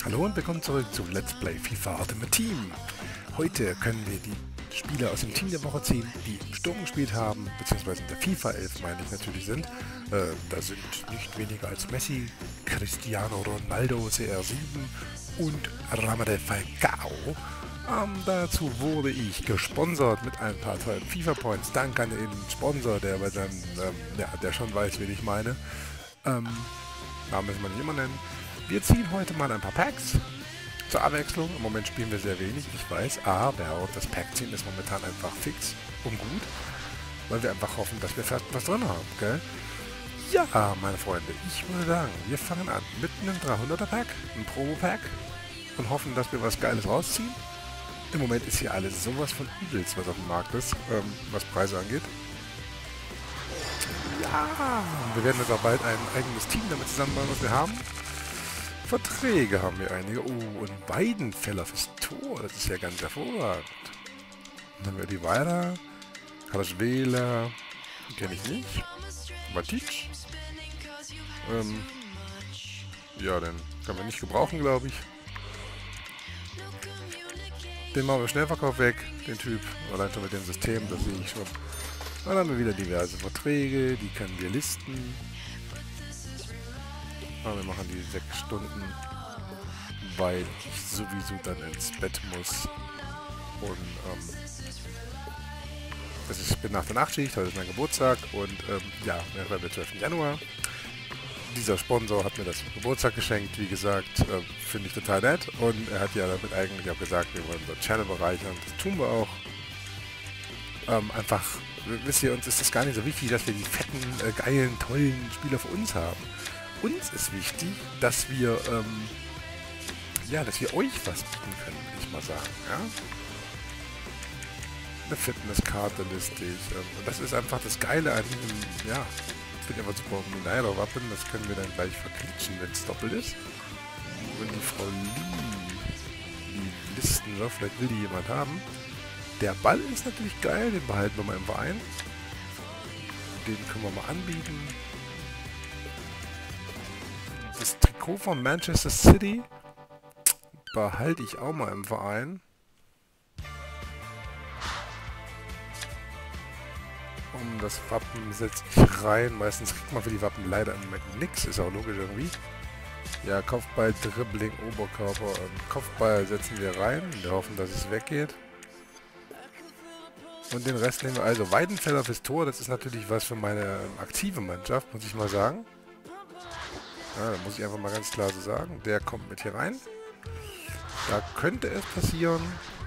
Hallo und willkommen zurück zu Let's Play FIFA Ultimate Team. Heute können wir die Spieler aus dem Team der Woche ziehen, die im Sturm gespielt haben, beziehungsweise in der FIFA 11 meine ich natürlich sind. Da sind nicht weniger als Messi, Cristiano Ronaldo CR7 und Radamel Falcao. Dazu wurde ich gesponsert mit ein paar tollen FIFA-Points. Danke an den Sponsor, der bei seinem, der schon weiß, wen ich meine. Namen müssen wir nicht immer nennen. Wir ziehen heute mal ein paar Packs zur Abwechslung. Im Moment spielen wir sehr wenig, ich weiß, aber das Pack ziehen ist momentan einfach fix und gut, weil wir einfach hoffen, dass wir fast was drin haben, gell? Ja, meine Freunde, ich würde sagen, wir fangen an mit einem 300er Pack, einem Promo-Pack und hoffen, dass wir was Geiles rausziehen. Im Moment ist hier alles sowas von übelst, was auf dem Markt ist, was Preise angeht. Ja, wir werden jetzt auch bald ein eigenes Team damit zusammenbauen, was wir haben. Verträge haben wir einige. Oh, und Weidenfeller fürs Tor. Das ist ja ganz hervorragend. Dann haben wir die weiter. Carlos Vela. Kenne ich nicht. Matic. Ja, den können wir nicht gebrauchen, glaube ich. Den machen wir Schnellverkauf weg, den Typ. Allein schon mit dem System, das sehe ich schon. Dann haben wir wieder diverse Verträge, die können wir listen. Wir machen die 6 Stunden, weil ich sowieso dann ins Bett muss. Und ich bin nach der Nachtschicht, heute ist mein Geburtstag und ja, wir haben den 12. Januar. Dieser Sponsor hat mir das zum Geburtstag geschenkt, wie gesagt, finde ich total nett. Und er hat ja damit eigentlich auch gesagt, wir wollen unseren Channel bereichern. Das tun wir auch. Einfach, wisst ihr, uns ist das gar nicht so wichtig, dass wir die fetten, geilen, tollen Spieler für uns haben. Uns ist wichtig, dass wir, ja, dass wir euch was bieten können, würde ich mal sagen, ja. Eine Fitnesskarte listig, und das ist einfach das Geile an diesem, ja, finde ich einfach super Minairo-Wappen, das können wir dann gleich verklitschen, wenn es doppelt ist. Wenn die Frau die listen will, vielleicht will die jemand haben. Der Ball ist natürlich geil, den behalten wir mal im Verein. Den können wir mal anbieten. Das Trikot von Manchester City behalte ich auch mal im Verein. Und das Wappen setze ich rein. Meistens kriegt man für die Wappen leider im Moment nichts. Ist auch logisch irgendwie. Ja, Kopfball, Dribbling, Oberkörper. Kopfball setzen wir rein. Wir hoffen, dass es weggeht. Und den Rest nehmen wir also. Weidenfeller fürs Tor. Das ist natürlich was für meine aktive Mannschaft, muss ich mal sagen. Ja, da muss ich einfach mal ganz klar so sagen. Der kommt mit hier rein. Da könnte es passieren,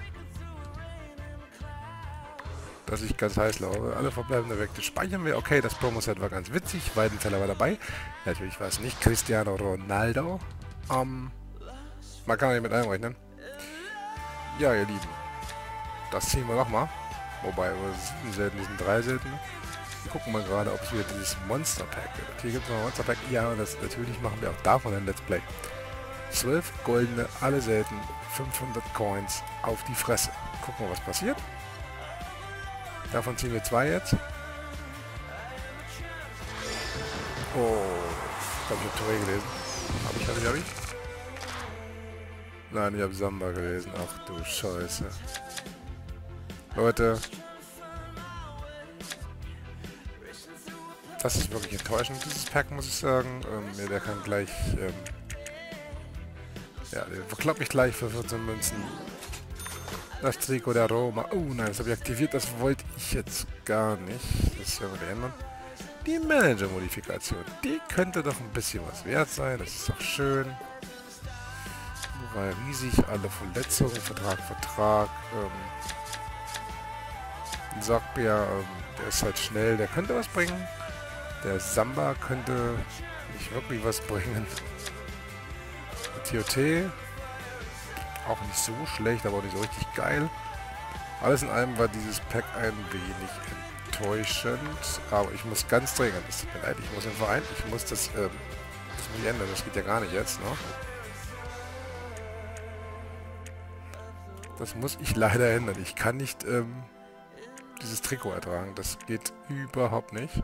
dass ich ganz heiß laufe. Alle verbleibenden Objekte speichern wir. Okay, das Promo-Set war ganz witzig. Weidenfeller war dabei. Natürlich war es nicht Cristiano Ronaldo. Man kann nicht mit einrechnen. Ja, ihr Lieben. Das ziehen wir nochmal. Wobei, 7 selten, sind 3 selten. Wir gucken mal gerade, ob es wieder dieses Monster Pack gibt. Hier gibt es noch ein Monster Pack. Ja, und das natürlich machen wir auch davon ein Let's Play. 12 goldene, alle selten, 500 Coins auf die Fresse. Gucken wir, was passiert. Davon ziehen wir 2 jetzt. Oh, ich glaube, ich habe Touré gelesen. Habe ich? Nein, ich habe Samba gelesen. Ach du Scheiße. Leute. Das ist wirklich enttäuschend, dieses Pack, muss ich sagen. Der kann gleich, ja, den verkloppe ich gleich für 14 Münzen. Das Trikot der Roma. Oh nein, das habe ich aktiviert, das wollte ich jetzt gar nicht. Das werden wir ändern. Die Manager-Modifikation, die könnte doch ein bisschen was wert sein, das ist doch schön. War riesig, alle Verletzungen, Vertrag. Sagbia, der ist halt schnell, der könnte was bringen. Der Samba könnte nicht wirklich was bringen. TOT auch nicht so schlecht, aber auch nicht so richtig geil. Alles in allem war dieses Pack ein wenig enttäuschend, aber ich muss ganz dringend, es tut mir leid, ich muss im Verein, ich muss das muss ich ändern, das geht ja gar nicht jetzt, ne? Das muss ich leider ändern, ich kann nicht dieses Trikot ertragen, das geht überhaupt nicht.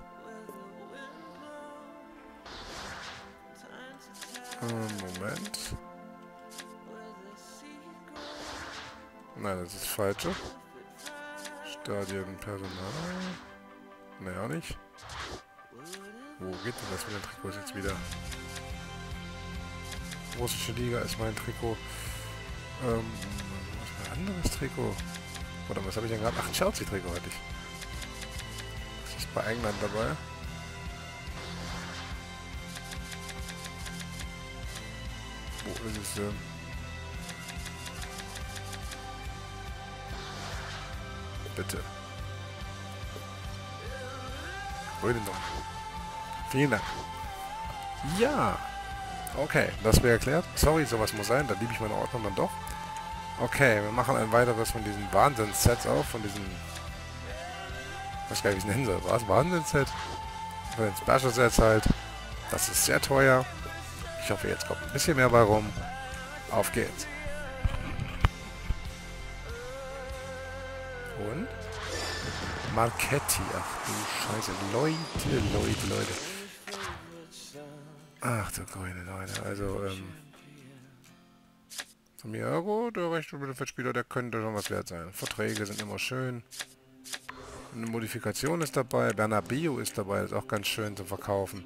Moment. Nein, das ist das Falsche. Stadionpersonal. Naja, auch nicht. Wo geht denn das mit den Trikots jetzt wieder? Russische Liga ist mein Trikot. Was ist ein anderes Trikot? Oder was habe ich denn gerade? Ach, ein Chelsea-Trikot hatte ich. Das ist bei England dabei. Wo ist es denn? Bitte. Grüne noch. Vielen Dank. Ja. Okay, das wäre erklärt. Sorry, sowas muss sein. Da liebe ich meine Ordnung dann doch. Okay, wir machen ein weiteres von diesen Wahnsinns-Sets auf. Von diesen... Ich weiß gar nicht, wie ich es nennen soll. War es Wahnsinns-Set? Von den Special-Sets halt. Das ist sehr teuer. Ich hoffe, jetzt kommt ein bisschen mehr bei rum. Auf geht's. Und? Marchetti. Ach du Scheiße. Leute. Ach du grüne Leute. Also, Amigo, der rechte Mittelfeldspieler, der könnte schon was wert sein. Verträge sind immer schön. Eine Modifikation ist dabei. Bernabeu ist dabei. Das ist auch ganz schön zu verkaufen.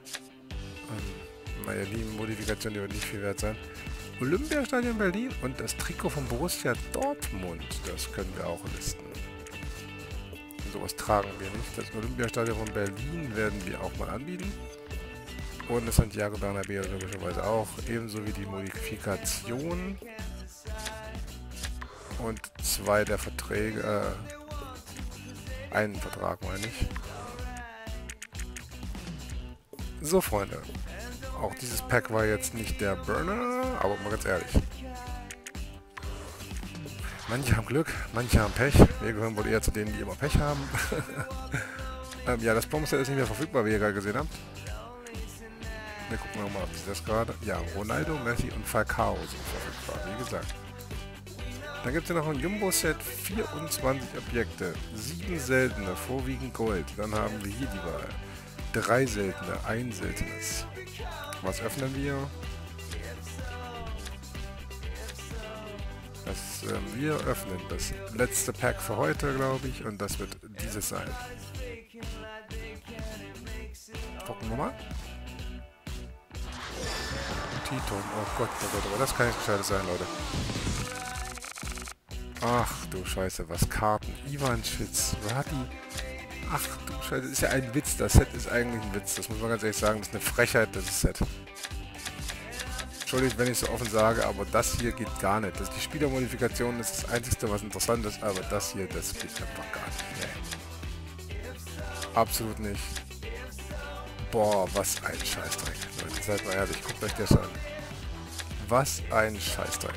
Naja, die Modifikation, die wird nicht viel wert sein. Olympiastadion Berlin und das Trikot von Borussia Dortmund. Das können wir auch listen. Sowas tragen wir nicht. Das Olympiastadion von Berlin werden wir auch mal anbieten. Und das Santiago Bernabéu logischerweise auch. Ebenso wie die Modifikation. Und 2 der Verträge. Einen Vertrag meine ich. So, Freunde. Auch dieses Pack war jetzt nicht der Burner, aber mal ganz ehrlich. Manche haben Glück, manche haben Pech. Wir gehören wohl eher zu denen, die immer Pech haben. Ja, das Promo-Set ist nicht mehr verfügbar, wie ihr gerade gesehen habt. Wir gucken nochmal, ob das gerade... Ja, Ronaldo, Messi und Falcao sind verfügbar, wie gesagt. Dann gibt es ja noch ein Jumbo-Set, 24 Objekte, 7 seltene, vorwiegend Gold. Dann haben wir hier die Wahl. 3 seltene, 1 seltenes. Was öffnen wir? Wir öffnen das letzte Pack für heute, glaube ich, und das wird dieses sein. Gucken wir mal. Titon, oh Gott, aber das kann nicht gescheites sein, Leute. Ach du Scheiße, was Karten. Ivan Schitz, Radi. Ach du Scheiße, das ist ja ein Witz. Das Set ist eigentlich ein Witz. Das muss man ganz ehrlich sagen. Das ist eine Frechheit, das Set. Entschuldigt, wenn ich so offen sage, aber das hier geht gar nicht. Die Spielermodifikation ist das Einzige, was interessant ist, aber das hier, das geht einfach gar nicht. Nee. Absolut nicht. Boah, was ein Scheißdreck. Leute, seid mal ehrlich, guckt euch das an. Was ein Scheißdreck.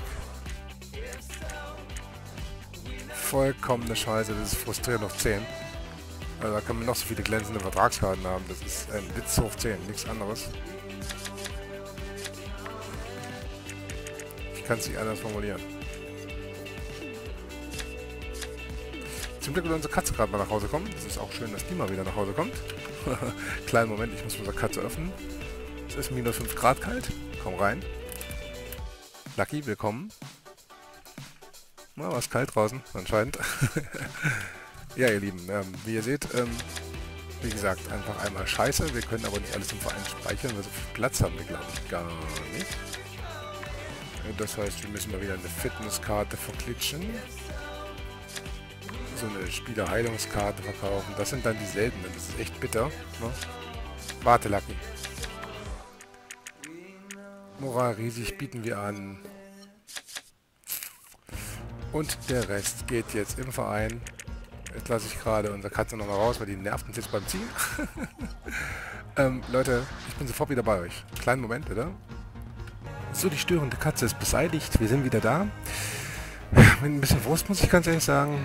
Vollkommene Scheiße, das ist frustrierend auf 10. Also da kann man noch so viele glänzende Vertragskarten haben. Das ist ein Witz hoch 10, nichts anderes. Ich kann es nicht anders formulieren. Zum Glück wird unsere Katze gerade mal nach Hause kommen. Das ist auch schön, dass die mal wieder nach Hause kommt. Kleinen Moment, ich muss unsere Katze öffnen. Es ist minus 5 Grad kalt. Komm rein. Lucky, willkommen. Na, war es kalt draußen, anscheinend. Ja, ihr Lieben, wie ihr seht, wie gesagt, einfach einmal scheiße. Wir können aber nicht alles im Verein speichern, weil so viel Platz haben wir, glaube ich, gar nicht. Das heißt, wir müssen mal wieder eine Fitnesskarte verklitschen. So eine Spielerheilungskarte verkaufen. Das sind dann die seltenen. Das ist echt bitter. Ne? Warte, Lucky. Moral riesig bieten wir an. Und der Rest geht jetzt im Verein. Jetzt lasse ich gerade unsere Katze nochmal raus, weil die nervt uns jetzt beim Ziehen. Leute, ich bin sofort wieder bei euch. Kleinen Moment, bitte. So, die störende Katze ist beseitigt. Wir sind wieder da. Mit ein bisschen Frust, muss ich ganz ehrlich sagen.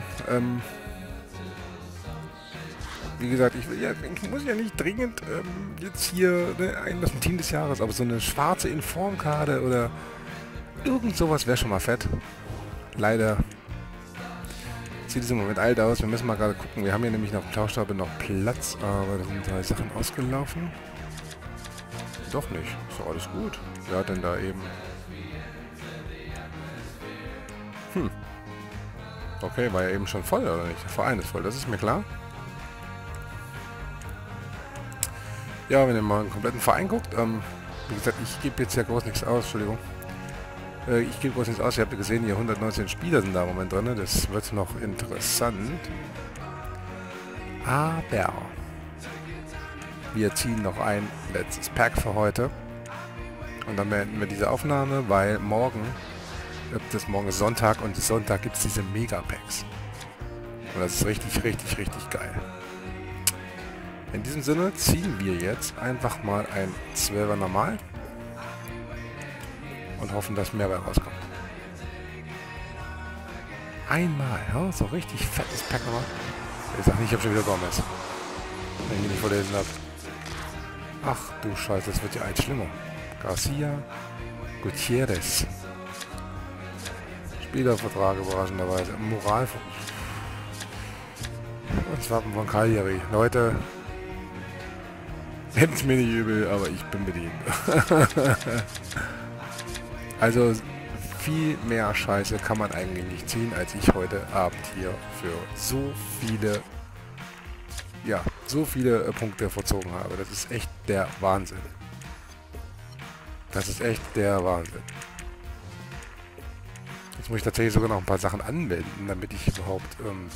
Wie gesagt, ich muss ja nicht dringend jetzt hier das Team des Jahres, aber so eine schwarze Informkarte oder irgend sowas wäre schon mal fett. Leider sieht es im Moment alt aus. Wir müssen mal gerade gucken. Wir haben hier nämlich noch Tauschstapel noch Platz, aber da sind 3 Sachen ausgelaufen. Doch nicht. Ist doch alles gut. Wer hat denn da eben... Okay, war ja eben schon voll, oder nicht? Der Verein ist voll, das ist mir klar. Ja, wenn ihr mal einen kompletten Verein guckt, wie gesagt, ich gebe jetzt ja groß nichts aus, Entschuldigung. Ich gebe groß nichts aus, ihr habt ja gesehen, hier 119 Spieler sind da im Moment drin, das wird noch interessant. Aber wir ziehen noch ein letztes Pack für heute. Und dann beenden wir diese Aufnahme, weil morgen ist Sonntag und Sonntag gibt es diese Mega-Packs. Und das ist richtig, richtig, richtig geil. In diesem Sinne ziehen wir jetzt einfach mal ein 12er normal und hoffen, dass mehr bei rauskommt. Einmal, ja, so richtig fettes Pack nochmal. Ich sag nicht, ich hab schon wieder Gomez. Wenn ich ihn nicht verlesen habe. Ach du Scheiße, das wird ja ein schlimmer. Garcia, Gutierrez. Spielervertrag überraschenderweise. Moral. Das Wappen von Cagliari. Leute, nehmt es mir nicht übel, aber ich bin bedient. Also viel mehr Scheiße kann man eigentlich nicht ziehen, als ich heute Abend hier für so viele Punkte verzogen habe. Das ist echt der Wahnsinn. Das ist echt der Wahnsinn. Jetzt muss ich tatsächlich sogar noch ein paar Sachen anwenden, damit ich überhaupt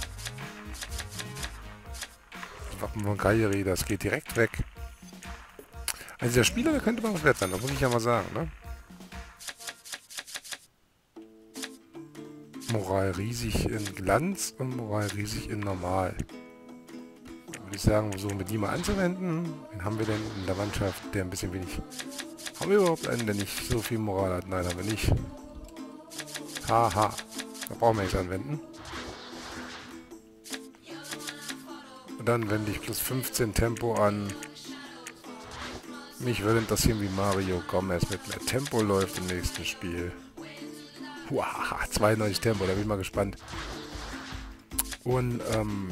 das Wappen von Cagliari, das geht direkt weg. Also der Spieler, der könnte mal was wert sein, das muss ich ja mal sagen, ne? Moral riesig in Glanz und Moral riesig in Normal. Würde ich sagen, versuchen wir die mal anzuwenden. Wen haben wir denn in der Mannschaft, der ein bisschen wenig... Haben wir überhaupt einen, der nicht so viel Moral hat? Nein, haben wir nicht. Haha. Da brauchen wir nichts anwenden. Und dann wende ich plus 15 Tempo an. Mich würde interessieren, wie Mario Gomez mit mehr Tempo läuft im nächsten Spiel. Wow, 92 Tempo, da bin ich mal gespannt. Und,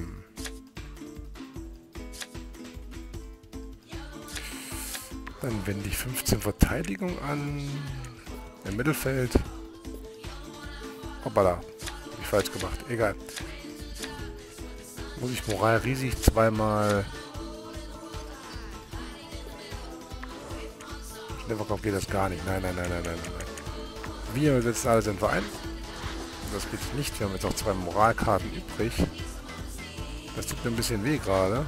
dann wende ich 15 Verteidigung an. Im Mittelfeld. Hoppala. Hab ich falsch gemacht. Egal. Muss ich Moral riesig zweimal... Schnellverkauf geht das gar nicht. Nein. Wir setzen alles in Verein. Das geht nicht. Wir haben jetzt auch 2 Moralkarten übrig. Das tut mir ein bisschen weh gerade.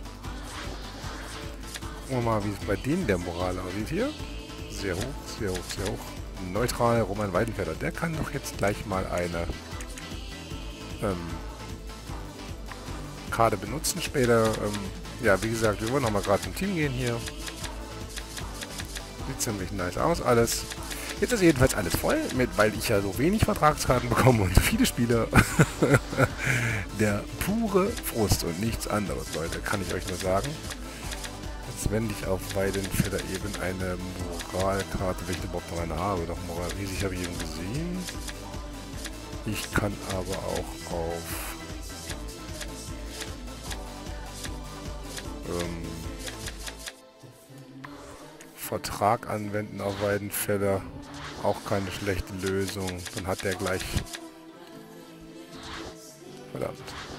Gucken wir mal, wie es bei denen der Moral aussieht hier. Sehr hoch, sehr hoch, sehr hoch. Neutral, Roman Weidenfelder. Der kann doch jetzt gleich mal eine Karte benutzen später. Ja, wie gesagt, wir wollen noch mal gerade zum Team gehen hier. Sieht ziemlich nice aus, alles. Jetzt ist jedenfalls alles voll, weil ich ja so wenig Vertragskarten bekomme und so viele Spieler. Der pure Frust und nichts anderes, Leute, kann ich euch nur sagen. Jetzt wende ich auf Weidenfelder eben eine Moralkarte, wenn ich überhaupt noch eine habe. Doch Moral riesig habe ich eben gesehen. Ich kann aber auch auf Vertrag anwenden auf Weidenfelder. Auch keine schlechte Lösung. Dann hat der gleich... Verdammt.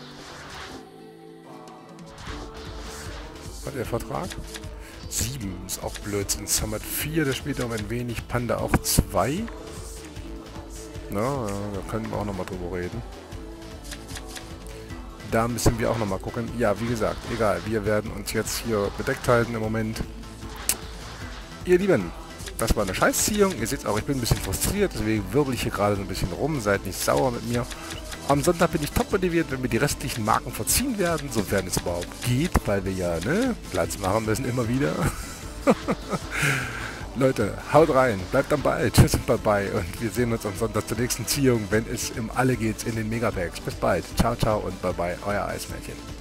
Hat der Vertrag? 7 ist auch Blödsinn. Summit 4, der spielt auch ein wenig. Panda auch 2. Na, da können wir auch nochmal drüber reden. Da müssen wir auch nochmal gucken. Ja, wie gesagt, egal. Wir werden uns jetzt hier bedeckt halten im Moment. Ihr Lieben, das war eine Scheißziehung. Ihr seht auch, ich bin ein bisschen frustriert, deswegen wirbel ich hier gerade so ein bisschen rum. Seid nicht sauer mit mir. Am Sonntag bin ich top motiviert, wenn wir die restlichen Marken verziehen werden, sofern es überhaupt geht, weil wir ja, ne, Platz machen müssen immer wieder. Leute, haut rein, bleibt am Ball, tschüss und bye-bye und wir sehen uns am Sonntag zur nächsten Ziehung, wenn es im Alle geht's in den Megapacks. Bis bald, ciao, ciao und bye-bye, euer Eismännchen.